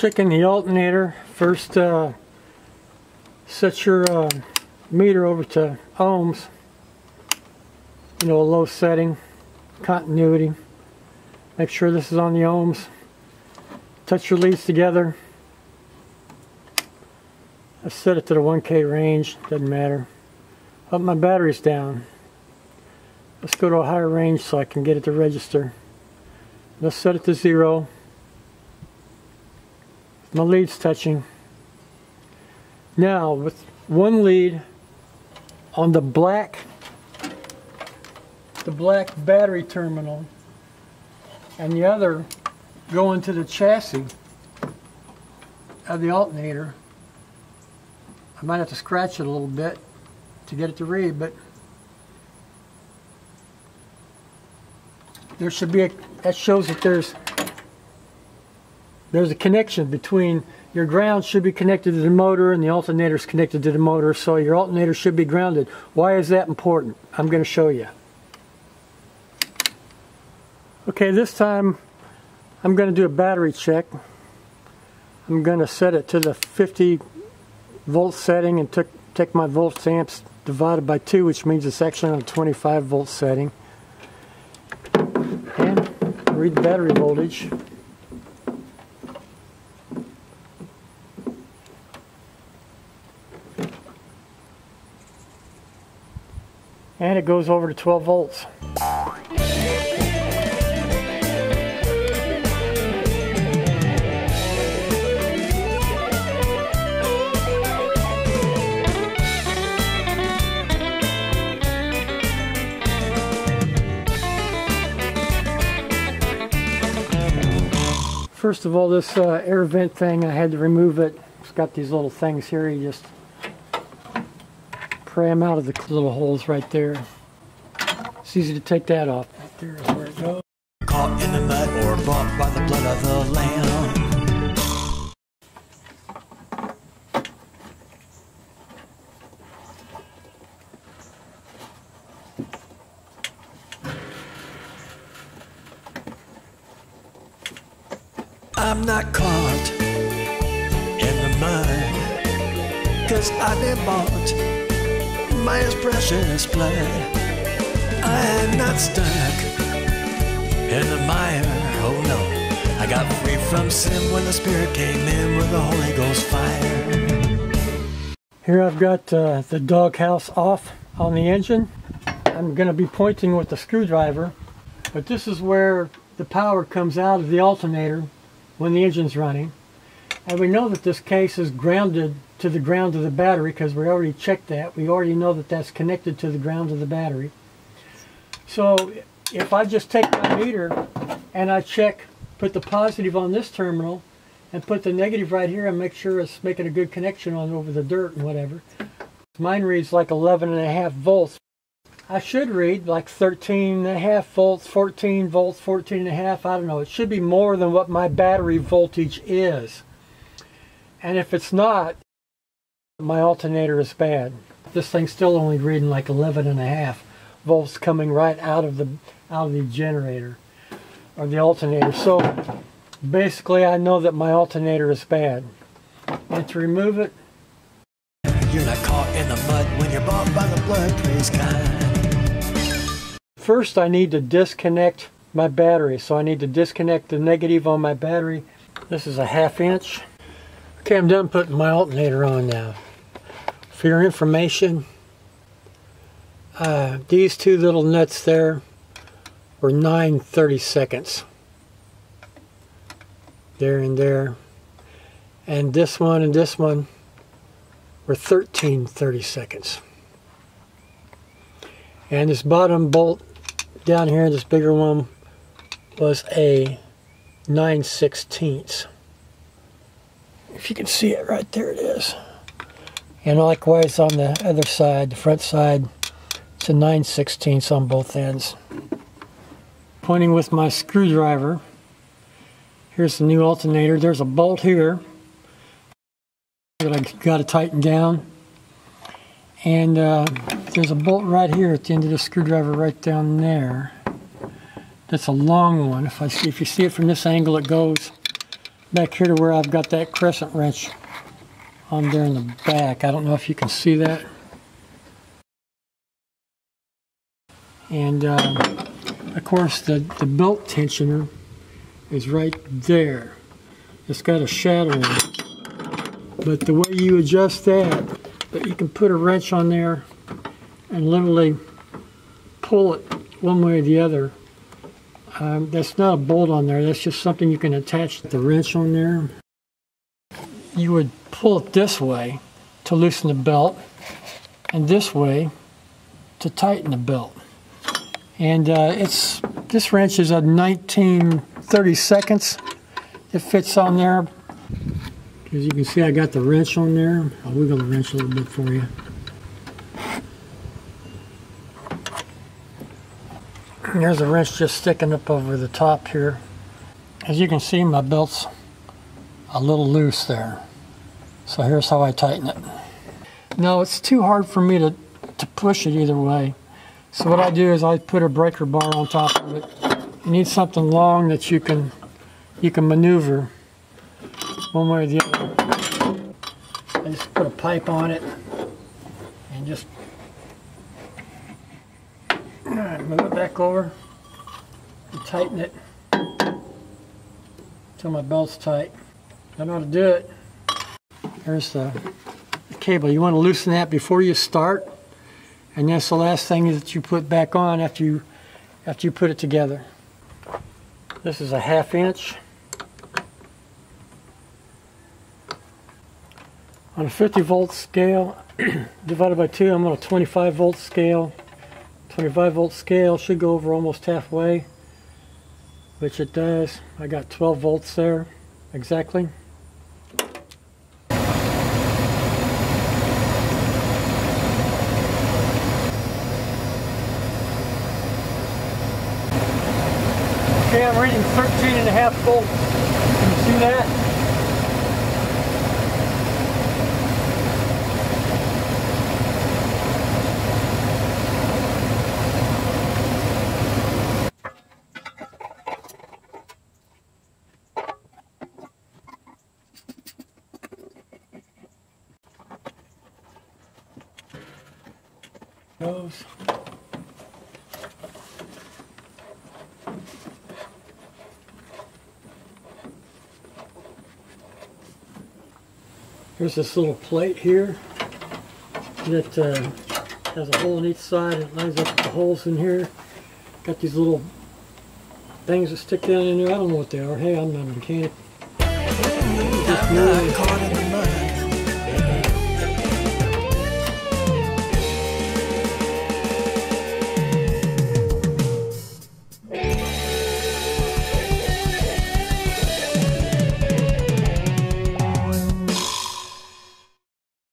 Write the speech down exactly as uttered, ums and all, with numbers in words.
checking the alternator, first uh, set your uh, meter over to ohms, you know, a low setting, continuity. Make sure this is on the ohms. Touch your leads together. I set it to the one K range, doesn't matter. Up my batteries down. Let's go to a higher range so I can get it to register. Let's set it to zero. My lead's touching. Now with one lead on the black the black battery terminal and the other going to the chassis of the alternator. I might have to scratch it a little bit to get it to read, but there should be a, that shows that there's there's a connection between your ground should be connected to the motor and the alternator is connected to the motor, so your alternator should be grounded. Why is that important? I'm going to show you. Okay, this time I'm going to do a battery check. I'm going to set it to the fifty volt setting and took, take my volts amps divided by two, which means it's actually on a twenty-five volt setting. And read the battery voltage. And it goes over to twelve volts. First of all, this uh, air vent thing, I had to remove it. It's got these little things here. You just pry them out of the little holes right there. It's easy to take that off. Right there is where it goes. Caught in the mud or bought by the blood of the lamb. I'm not caught in the mud, 'cause I've been bought by his precious blood. I am not stuck in the mire, oh no. I got free from sin when the Spirit came in with the Holy Ghost fire. Here I've got uh, the doghouse off on the engine. I'm going to be pointing with the screwdriver, but this is where the power comes out of the alternator when the engine's running. And we know that this case is grounded to the ground of the battery because we already checked that. We already know that that's connected to the ground of the battery. So if I just take my meter and I check, put the positive on this terminal and put the negative right here and make sure it's making a good connection on over the dirt and whatever. Mine reads like eleven and a half volts. I should read like thirteen and a half volts, fourteen volts, fourteen and a half, I don't know. It should be more than what my battery voltage is. And if it's not, my alternator is bad. This thing's still only reading like eleven and a half volts coming right out of the out of the generator or the alternator. So basically I know that my alternator is bad. And to remove it, you're not caught in the mud when you're bought by the blood, praise God. First I need to disconnect my battery. So I need to disconnect the negative on my battery. This is a half inch. Okay, I'm done putting my alternator on now. For your information, uh, these two little nuts there were nine thirty-seconds. There and there. And this one and this one were thirteen thirty-seconds. And this bottom bolt down here, this bigger one, was a nine sixteenths. If you can see it right there, it is. And likewise on the other side, the front side, it's a nine sixteenths on both ends. Pointing with my screwdriver, here's the new alternator. There's a bolt here that I got to tighten down. And uh, there's a bolt right here at the end of the screwdriver right down there. That's a long one. If I see, if you see it from this angle, it goes back here to where I've got that crescent wrench on there in the back. I don't know if you can see that. And um, of course the, the belt tensioner is right there. It's got a shadow in it. But the way you adjust that, that you can put a wrench on there and literally pull it one way or the other. Um, that's not a bolt on there, that's just something you can attach the wrench on there. You would pull it this way to loosen the belt, and this way to tighten the belt. And uh, it's this wrench is a nineteen thirty-seconds. It fits on there. As you can see, I got the wrench on there. I'll wiggle the wrench a little bit for you. And there's a wrench just sticking up over the top here. As you can see, my belt's a little loose there. So here's how I tighten it. Now it's too hard for me to, to push it either way. So what I do is I put a breaker bar on top of it. You need something long that you can you can maneuver one way or the other. I just put a pipe on it and just move it back over and tighten it until my belt's tight. I know how to do it. There's the, the cable. You want to loosen that before you start, and that's the last thing that you put back on after you after you put it together. This is a half inch. On a fifty volt scale divided by two, I'm on a twenty-five volt scale. twenty-five volt scale should go over almost halfway, which it does. I got twelve volts there exactly. Okay, I'm reading thirteen and a half volts. Can you see that? Goes. Here's this little plate here that uh, has a hole in each side. It lines up with the holes in here. Got these little things that stick down in there. I don't know what they are. Hey, I'm not a mechanic. Just